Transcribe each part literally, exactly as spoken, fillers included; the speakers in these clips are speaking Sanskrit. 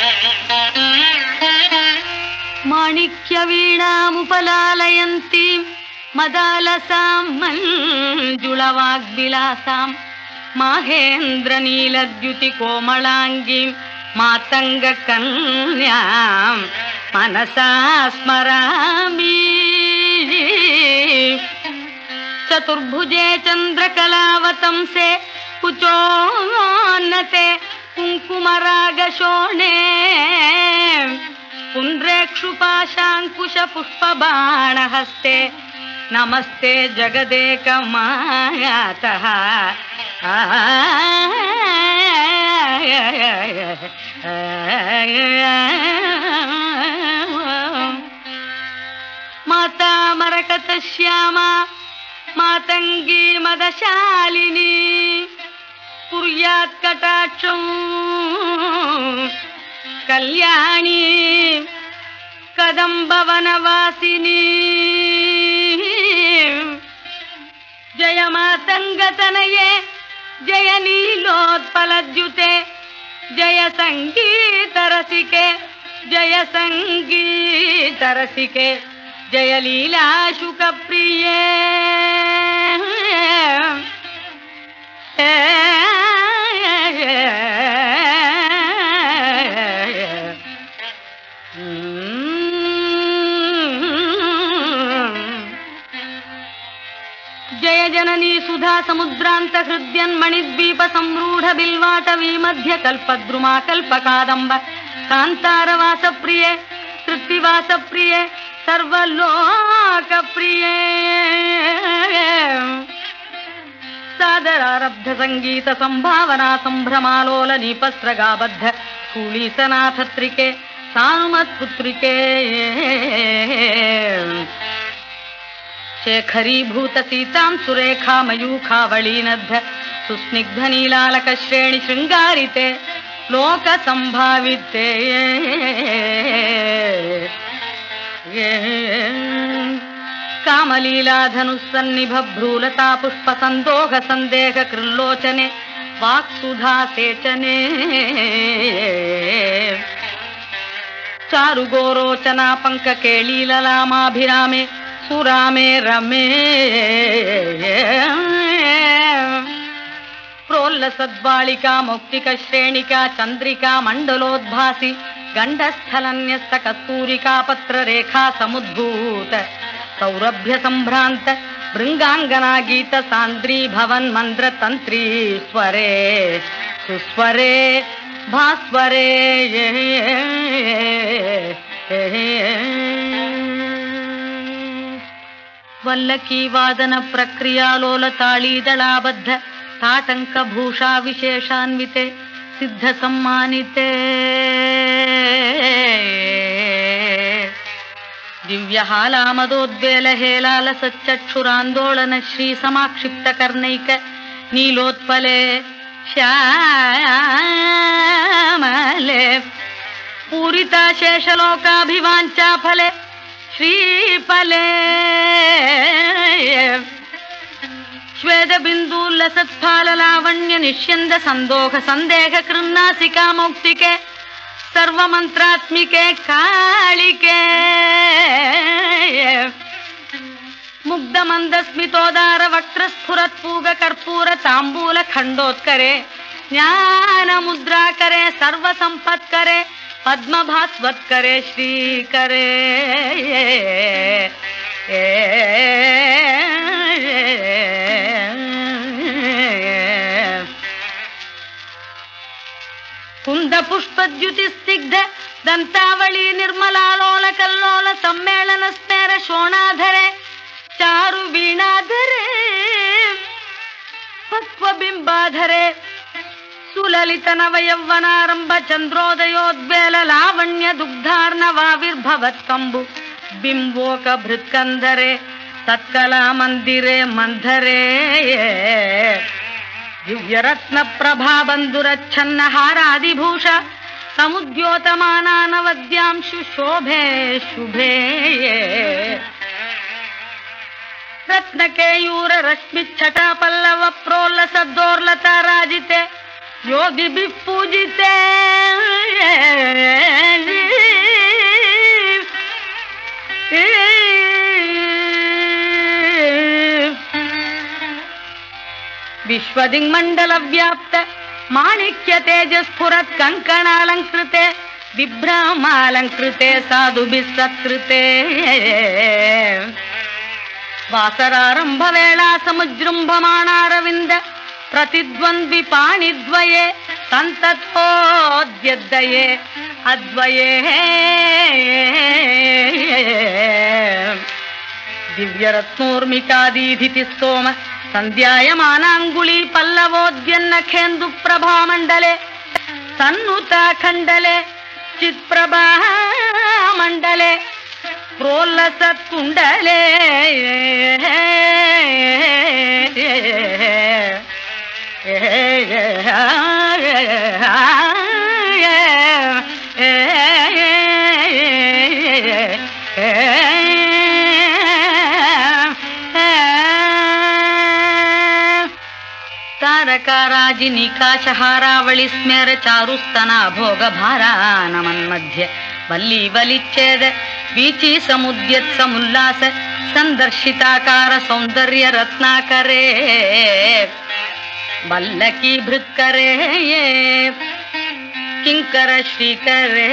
माणिक्य वीणामुपलालयन्तीं मदालसां मञ्जुळवाग्विलासां माहेन्द्रनीलद्युति कोमलाङ्गीं मातङ्गकन्यां मनसा स्मरामि। चतुर्भुजे चन्द्रकलावतंसे कुचोन्नते कुङ्कुमरागशोणे पुण्ड्रेक्षुपाशाङ्कुशपुष्पबाणहस्ते नमस्ते जगदेकमातः। माता मरकतश्यामा मातंगी मदशालिनी कुर्यात् कटाक्षं कल्याणी कदम्बवनवासिनी। जय मातंगतनये जय नीलोत्पलद्युते जय संगीतरसिके जय संगीतरसिके जय लीलाशुकप्रिये। जय जननी सुधा समुद्रांत हृद्यन्मणिद्वीप संरूढ़ बिल्वाटवी मध्य कल्पद्रुमा कल्पकादंब कांतारवास प्रिये तृप्तिवास प्रिये सर्वलोक प्रिये। सादरारब्ध संगीत संभावना संभ्रमालोल नीपस्रगाबद्ध स्थूलीसनाथत्रिके सानुमत्पुत्रिके। शेखरीभूत सीतां सुरेखा मयूखावळीनद्ध सुस्निग्ध नीलालक श्रेणी शृंगारिते लोक संभाविते। कामलीलाधनुस्सन्निभ भ्रूलता पुष्प संदोह संदेह कृल्लोचने वाक्सुधा सेचने। चारुगोरोचना पंक केळीललामाभिरामे सुरामे रमे। प्रोल्ल सद्बालिका मौक्तिक श्रेणिका चंद्रिका मंडलोद्भासी गंडस्थलन्यस्त कस्तूरिका पत्र रेखा समुद्भूत सौरभ्य संभ्रांत भृंगांगना गीत सांद्री भवन मंद्र तंत्री स्वरे सुस्वरे भास्वरे। वल्लकी वादन प्रक्रियालोल ताळीदलाबद्ध ताटंक भूषा विशेषान्विते सिद्ध सम्मानिते। दिव्यहालामदोद्वेल हेलाल सच्चक्षुरान्दोलन श्री समाक्षिप्त कर्णैक नीलोत्पले श्यामले पूरिता शेषलोकाभिवाञ्छा फले श्रीफले। श्वेत बिन्दुल्लसत्फाल लावण्य निष्यन्द संदोह संदेह कृन्नासिका मौक्तिके सर्वमंत्रात्मिके कालिके। मुग्ध मंद स्मितोदार वक्त्र स्फुरत्पूग कर्पूर तांबूल खंडोत्करे ज्ञान मुद्राकरे सर्व संपत्करे पद्म भास्वत्करे श्रीकरे। कुंद पुष्पद्युति स्निग्ध दंतावली निर्मलालोल कल्लोल सम्मेलन स्मेर शोणाधरे चारु वीणाधरे पक्वबिंबाधरे सुललित नव यौवनारंभ चंद्रोदयोद्वेल लावण्य दुग्धार्णवाविर्भवत्कंबु बिंबोक भृत्कंधरे तत्कला मंदिरे मंधरे। दिव्यरत्न प्रभा बंधुरच्छन्न हारादिभूष समुद्योतमानानवद्यांशु शोभे शुभे। रत्न केयूर रश्मि छटा पल्लव प्रोल्ल सद्दोर्लता राजिते योगिभिः पूजिते विश्वदिङ्मण्डलव्याप्त माणिक्य तेजस्फुरत् कङ्कणालङ्कृते विभ्रमालङ्कृते साधुभिः सत्कृते वासरारम्भवेळा समुजृम्भमाणारविन्द प्रतिद्वन्द्वि पाणिद्वये सन्ततोऽद्यद्वये अद्वये दिव्यरत्नोर्मिकादीधिति स्तोम सन्ध्यायमानाङ्गुली पल्लवोद्यन्नखेन्दु प्रभामण्डले सन्नुताखण्डले चित्प्रभामण्डले प्रोल्लसत्कुण्डले तारकाराजिनिकाशहारावळि स्मेर चारुस्तना भोगभारा नमन्मध्ये वल्ली वलिच्छेद वीची समुद्यत् समुल्लास संदर्शिताकार सौंदर्य रत्नाकरे वल्लकी भृत्करे किंकर श्रीकरे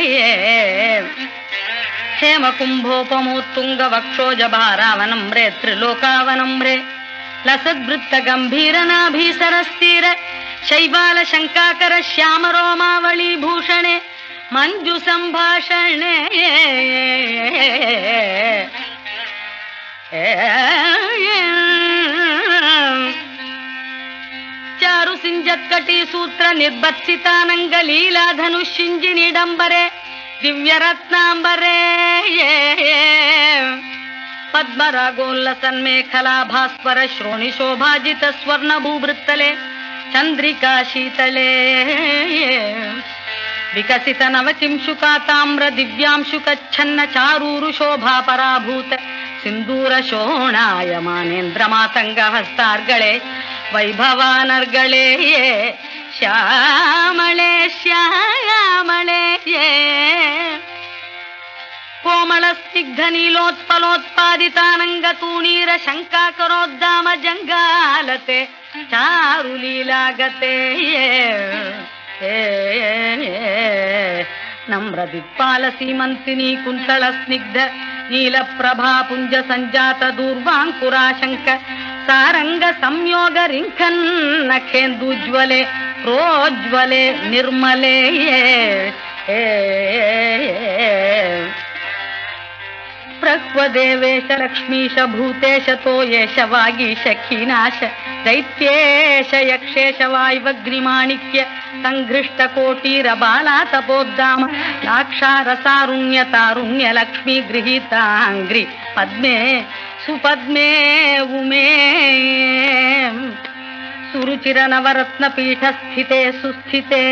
हेमकुंभोपमोत्तुंग वक्षोज भारावनम्रे त्रिलोकावनम्रे लसद्वृत्त गंभीर नाभीसरस्तीर शैवाल शंकाकर श्याम रोमावली भूषणे मंजु संभाषणे चारु सिंजत्कटी सूत्र निर्बत्सितानंग लीला धनुषिंजि निडंबरे दिव्य रत्नांबरे पद्मरागोल्लसन्मेखला भास्वर श्रोणि शोभाजित स्वर्ण भूवृत्तले चंद्रिका शीतले विकसित नवकिंशुका ताम्र दिव्यांशुकच्छन्न चारूरु शोभा पराभूत सिंदूर शोणायमानेन्द्र मातंग हस्तार्गळे वैभवानर्गळे श्यामळे श्यामळे कोमल स्निग्ध नीलोत्पलोत्पादितानंग तूणीर शंकाकरोद्दाम जंगालते चारुलीलागते नम्र दिक्पाल सीमंतिनी कुंतल स्निग्ध नील प्रभा पुंज संजात दूर्वांकुराशंक सारंग संयोग रिंखन नखेन्दुज्वले प्रोज्वले निर्मले प्रक्वदेवेश लक्ष्मीश भूतेश तोयेश वागीश खीनाश दैत्येश यक्षेश वायवग्रिमाणिक्य संघृष्ट कोटीर बाला तपोद्दाम लाक्षारसारुण्य तारुण्य लक्ष्मी गृहीतांग्रि पद्मे सुपद्मे उमे सुरुचिर नवरत्न पीठ स्थिते सुस्थिते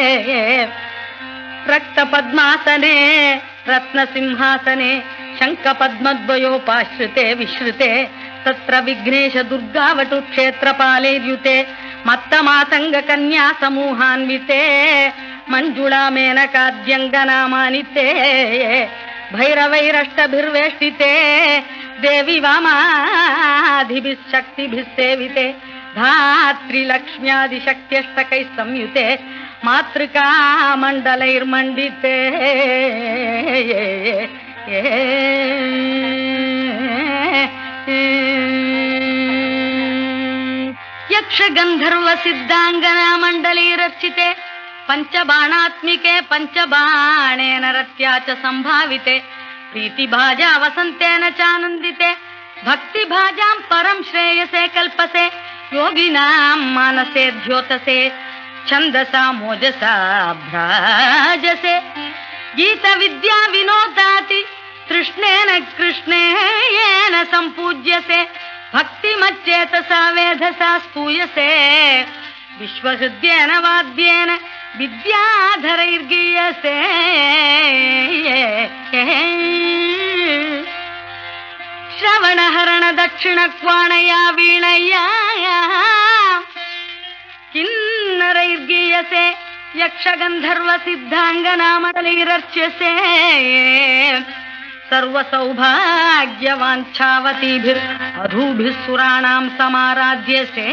रक्त पद्मासने रत्न सिंहासने शंख पद्मद्वयोपाश्रिते विश्रुते तत्र विघ्नेश दुर्गावटु क्षेत्रपालेर्युते मत्त मातंग कन्या समूहान्विते मंजुळा मेनकाद्यंगनामानिते भैरवैरष्टभिर्वेष्टिते देवी वामादिभिः शक्तिभिः सेविते धात्री लक्ष्म्यादिशक्त्यष्टकैः संयुते मातृका मंडलैर्मण्डिते यक्ष गंधर्व सिद्धांगना मंडली रचिते पंचबाणात्मिके पंचबाणेन रत्या च संभाविते प्रीतिभाजा वसंतेन चानंदिते भक्तिभाजां परं श्रेयसे कल्पसे योगिनां मानसे द्योतसे छंदसा मोजसा भ्राजसे गीत विद्या विनोदाति तृष्णेन कृष्णेन संपूज्यसे भक्ति मच्चेतसा वेधसा स्तूयसे विश्वहृद्येन वाद्येन विद्याधरैर्गीयसे श्रवणहरण दक्षिण क्वाणया वीणया किन्न किन्नरैर्गीयसे यक्षगन्धर्वसिद्धाङ्गनामकलैरर्च्यसे सर्वसौभाग्यवाञ्छावतीभिर्वधूभिः सुराणां समाराध्यसे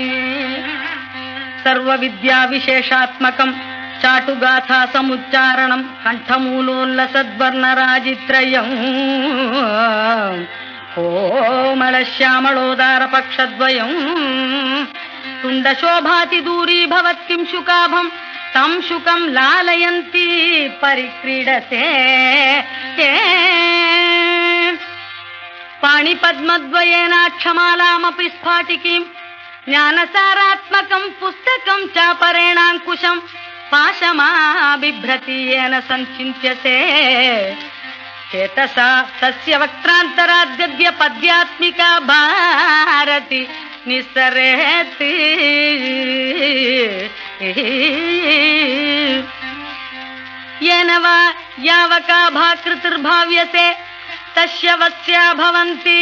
सर्वविद्याविशेषात्मकं चाटुगाथा समुच्चारणं कण्ठमूलोल्लसद्वर्णराजित्रयम् कोमलश्यामलोदारपक्षद्वयम् तुण्डशोभाति दूरीभवत्किं शुकाभं तं शुकं लालयन्ती परिक्रीडते पाणिपद्मद्वयेनाक्षमालामपि स्फाटिकीं ज्ञानसारात्मकं पुस्तकं चापरेणाङ्कुशं पाशमाबिभ्रति येन सञ्चिन्त्यसे चेतसा तस्य वक्त्रान्तराद्यद्य पद्यात्मिका भारति निसरेति येन वा यावका भाकृतिर्भाव्यसे तस्य वश्या भवन्ति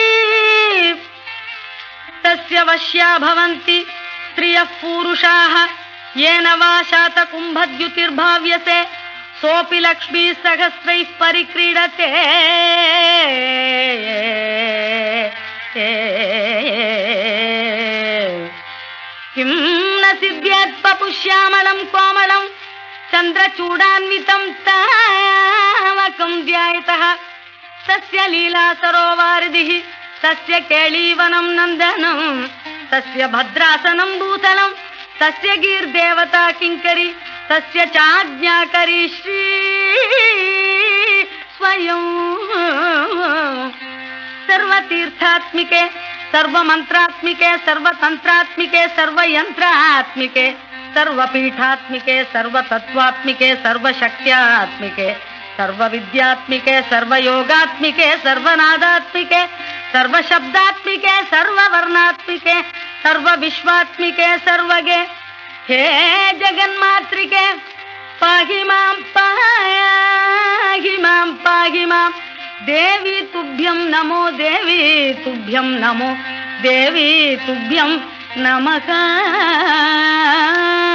तस्य वश्या भवन्ति स्त्रियः पुरुषाः येन वा शातकुम्भद्युतिर्भाव्यसे सोऽपि लक्ष्मी सहस्रैः परिक्रीडते किं न सिद्ध्येत् पपुश्यामलं कोमलं चन्द्रचूडान्वितं तावकं ध्यायतः तस्य लीला सरोवारिधिः तस्य केळीवनं नन्दनं तस्य भद्रासनं भूतलं तस्य गीर्देवता किङ्करी तस्य चाज्ञाकरी श्री स्वयं सर्वतीर्थात्मिके सर्वमन्त्रात्मिके सर्वतन्त्रात्मिके सर्वयन्त्रात्मिके सर्वपीठात्मिके सर्वतत्त्वात्मिके सर्वशक्त्यात्मिके सर्वविद्यात्मिके सर्वयोगात्मिके सर्वनादात्मिके सर्वशब्दात्मिके सर्ववर्णात्मिके सर्वविश्वात्मिके सर्वगे हे जगन्मातृके पाहि मां पाहि मां पाहि मां देवी तुभ्यं नमो देवी तुभ्यं नमो देवी तुभ्यं नमः।